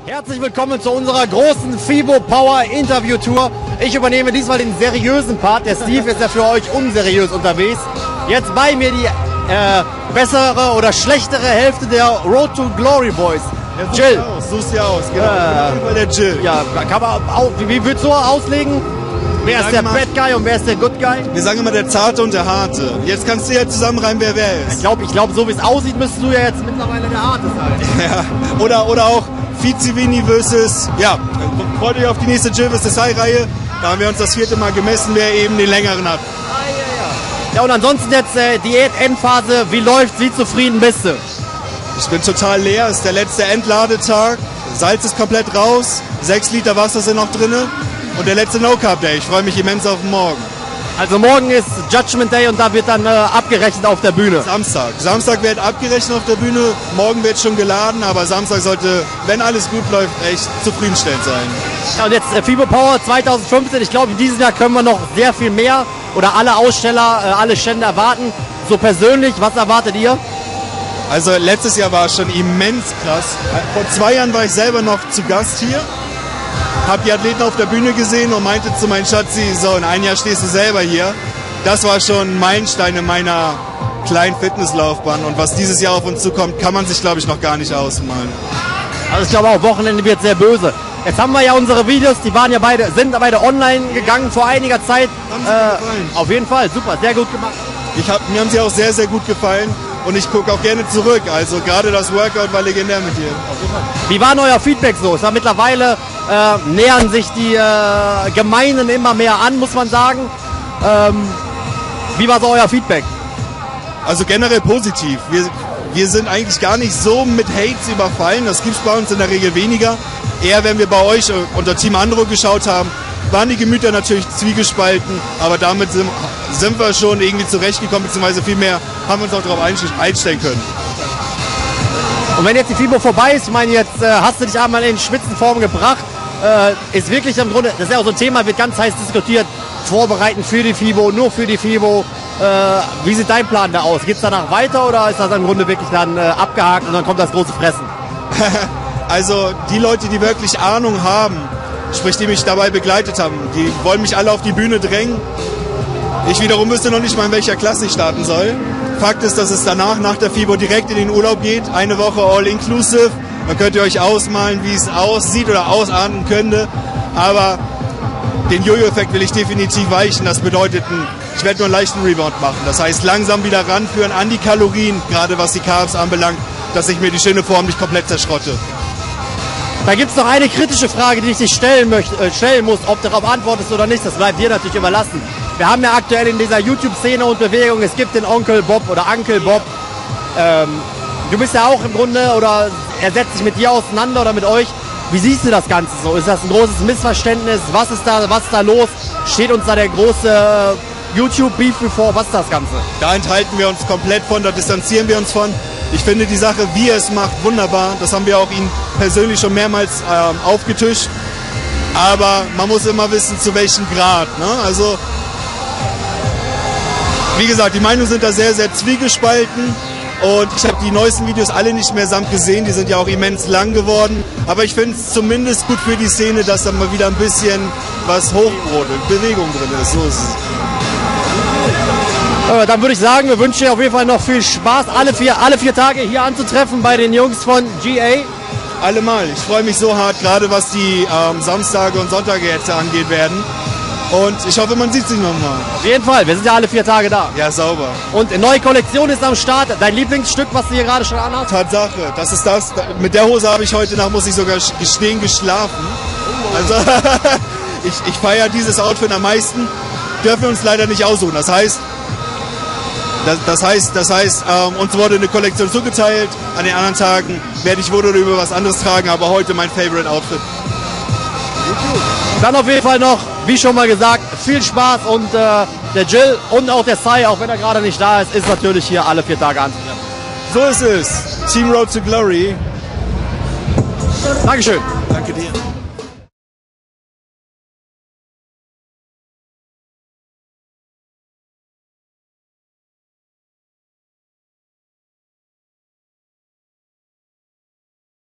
Herzlich willkommen zu unserer großen FIBO Power Interview Tour. Ich übernehme diesmal den seriösen Part. Der Steve ist ja für euch unseriös unterwegs. Jetzt bei mir die bessere oder schlechtere Hälfte der Road to Glory Boys. Ja, Jill. Suchst ja aus, genau. Der Jill. Ja, kann man auch, wie würdest du auslegen? Wer ist der Bad Guy und wer ist der Good Guy? Wir sagen immer der Zarte und der Harte. Jetzt kannst du ja zusammenreimen, wer ist. Ich glaube, so wie es aussieht, müsstest du ja jetzt mittlerweile der Harte sein. Ja, oder auch Vizivini versus, ja, freut euch auf die nächste Jill vs. High-Reihe. Da haben wir uns das 4. Mal gemessen, wer eben den längeren hat. Ja, und ansonsten jetzt Diät-Endphase. Wie läuft's? Wie zufrieden bist du? Ich bin total leer. Es ist der letzte Entladetag. Salz ist komplett raus. 6 Liter Wasser sind noch drin. Und der letzte No-Carb-Day. Ich freue mich immens auf morgen. Also morgen ist Judgment Day und da wird dann abgerechnet auf der Bühne. Samstag wird abgerechnet auf der Bühne. Morgen wird schon geladen, aber Samstag sollte, wenn alles gut läuft, echt zufriedenstellend sein. Ja, und jetzt FIBO Power 2015. Ich glaube, in diesem Jahr können wir noch sehr viel mehr oder alle Aussteller, alle Stände erwarten. So persönlich, was erwartet ihr? Also letztes Jahr war es schon immens krass. Vor 2 Jahren war ich selber noch zu Gast hier. Habe die Athleten auf der Bühne gesehen und meinte zu meinem Schatzi, so in 1 Jahr stehst du selber hier. Das war schon ein Meilenstein in meiner kleinen Fitnesslaufbahn und was dieses Jahr auf uns zukommt, kann man sich, glaube ich, noch gar nicht ausmalen. Also ich glaube auch, Wochenende wird sehr böse. Jetzt haben wir ja unsere Videos, die waren ja sind beide online gegangen vor einiger Zeit. Haben sie mir gefallen? Auf jeden Fall, super, sehr gut gemacht. Mir haben sie auch sehr, sehr gut gefallen und ich gucke auch gerne zurück. Also gerade das Workout war legendär mit dir. Wie war euer Feedback so? Es war mittlerweile nähern sich die Gemeinden immer mehr an, muss man sagen. Wie war so euer Feedback? Also generell positiv. Wir sind eigentlich gar nicht so mit Hates überfallen. Das gibt es bei uns in der Regel weniger. Eher, wenn wir bei euch unter Team Andro geschaut haben, waren die Gemüter natürlich zwiegespalten. Aber damit sind wir schon irgendwie zurechtgekommen, beziehungsweise vielmehr haben wir uns auch darauf einstellen können. Und wenn jetzt die FIBO vorbei ist, ich meine, jetzt hast du dich einmal in Spitzenform gebracht, ist wirklich im Grunde, das ist ja auch so ein Thema, wird ganz heiß diskutiert, vorbereiten für die FIBO, nur für die FIBO. Wie sieht dein Plan da aus? Geht es danach weiter oder ist das im Grunde wirklich dann abgehakt und dann kommt das große Fressen? Also die Leute, die wirklich Ahnung haben, sprich die mich dabei begleitet haben, die wollen mich alle auf die Bühne drängen. Ich wiederum wüsste noch nicht mal, in welcher Klasse ich starten soll. Fakt ist, dass es danach, nach der FIBO, direkt in den Urlaub geht. 1 Woche all-inclusive. Dann könnt ihr euch ausmalen, wie es aussieht oder ausahnen könnte. Aber den Jojo-Effekt will ich definitiv weichen. Das bedeutet, ich werde nur einen leichten Rebound machen. Das heißt, langsam wieder ranführen an die Kalorien, gerade was die Carbs anbelangt, dass ich mir die schöne Form nicht komplett zerschrotte. Da gibt es noch eine kritische Frage, die ich dich stellen muss. Ob du darauf antwortest oder nicht, das bleibt dir natürlich überlassen. Wir haben ja aktuell in dieser YouTube-Szene und Bewegung, es gibt den Onkel Bob oder Uncle Bob. Du bist ja auch im Grunde, oder er setzt sich mit dir auseinander oder mit euch. Wie siehst du das Ganze so? Ist das ein großes Missverständnis? Was ist da los? Steht uns da der große YouTube-Beef bevor? Was ist das Ganze? Da enthalten wir uns komplett von, da distanzieren wir uns von. Ich finde die Sache, wie er es macht, wunderbar. Das haben wir auch ihn persönlich schon mehrmals aufgetischt. Aber man muss immer wissen, zu welchem Grad. Ne? Also, wie gesagt, die Meinungen sind da sehr, sehr zwiegespalten. Und ich habe die neuesten Videos alle nicht mehr samt gesehen. Die sind ja auch immens lang geworden. Aber ich finde es zumindest gut für die Szene, dass da mal wieder ein bisschen was hochbrodelt, Bewegung drin ist. So ist es. Dann würde ich sagen, wir wünschen dir auf jeden Fall noch viel Spaß, alle vier Tage hier anzutreffen bei den Jungs von GA. Allemal. Ich freue mich so hart, gerade was die Samstage und Sonntage jetzt angeht werden. Und ich hoffe, man sieht sich nochmal. Auf jeden Fall, wir sind ja alle 4 Tage da. Ja, sauber. Und eine neue Kollektion ist am Start. Dein Lieblingsstück, was du hier gerade schon anhast? Tatsache, das ist das. Mit der Hose habe ich heute Nacht, muss ich sogar gestehen, geschlafen. Also ich feiere dieses Outfit am meisten. Dürfen wir uns leider nicht aussuchen. Das heißt, uns wurde eine Kollektion zugeteilt. An den anderen Tagen werde ich wohl oder über was anderes tragen, aber heute mein Favorite Outfit. Dann auf jeden Fall noch, wie schon mal gesagt, viel Spaß und der Jill und auch der Sai, auch wenn er gerade nicht da ist, ist natürlich hier alle 4 Tage anzutreffen. So ist es. Team Road to Glory. Dankeschön. Danke dir.